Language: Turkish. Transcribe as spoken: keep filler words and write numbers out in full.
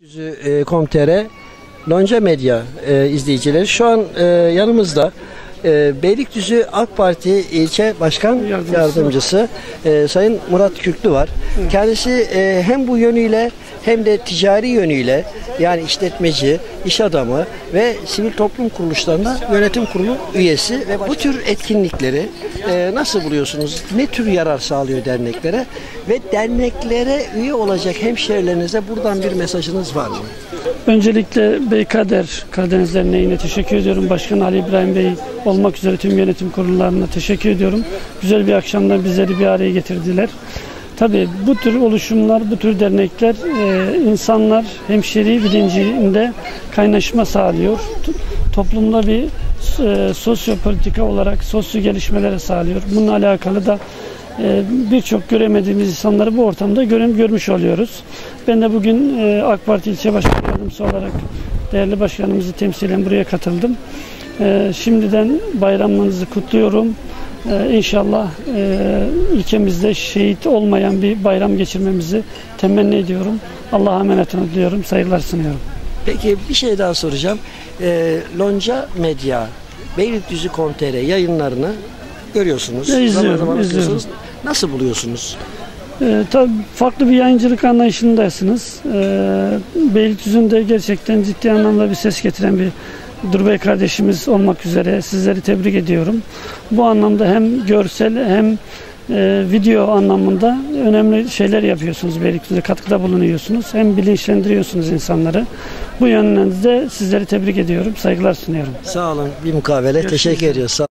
Yüzü nokta com nokta tr Lonca Medya e, izleyicileri şu an e, yanımızda e, Beylikdüzü AK Parti İlçe Başkan Yardımcısı, Yardımcısı e, Sayın Murat Kürklü var. Evet. Kendisi e, hem bu yönüyle hem de ticari yönüyle, yani işletmeci, iş adamı ve sivil toplum kuruluşlarında yönetim kurulu üyesi ve bu tür etkinlikleri e, nasıl buluyorsunuz? Ne tür yarar sağlıyor derneklere ve derneklere üye olacak hemşehrilerinize buradan bir mesajınız var mı? Öncelikle Beykader Karadeniz Derneği'ne teşekkür ediyorum. Başkan Ali İbrahim Bey olmak üzere tüm yönetim kurullarına teşekkür ediyorum. Güzel bir akşamda bizleri bir araya getirdiler. Tabii bu tür oluşumlar, bu tür dernekler e, insanlar hemşeri bilincinde kaynaşma sağlıyor. Toplumda bir e, sosyopolitika olarak sosyo gelişmelere sağlıyor. Bununla alakalı da e, birçok göremediğimiz insanları bu ortamda görüm, görmüş oluyoruz. Ben de bugün e, AK Parti İlçe Başkan Yardımcısı olarak değerli başkanımızı temsilen buraya katıldım. E, şimdiden bayramınızı kutluyorum. Ee, İnşallah e, ülkemizde şehit olmayan bir bayram geçirmemizi temenni ediyorum. Allah'a emanet olun diyorum. Saygılar sunuyorum. Peki bir şey daha soracağım. E, Lonca Medya, Beylikdüzü nokta com nokta tr yayınlarını görüyorsunuz. Ya, izliyorum, zaman zaman izliyorum. Nasıl buluyorsunuz? Ee, tabii farklı bir yayıncılık anlayışındasınız. Ee, Beylikdüzü'nde gerçekten ciddi anlamda bir ses getiren bir Durbey kardeşimiz olmak üzere sizleri tebrik ediyorum. Bu anlamda hem görsel hem e, video anlamında önemli şeyler yapıyorsunuz. Beylikdüzü'ne katkıda bulunuyorsunuz. Hem bilinçlendiriyorsunuz insanları. Bu yönden de sizleri tebrik ediyorum. Saygılar sunuyorum. Sağ olun. Bir mukabele. Teşekkür ediyoruz.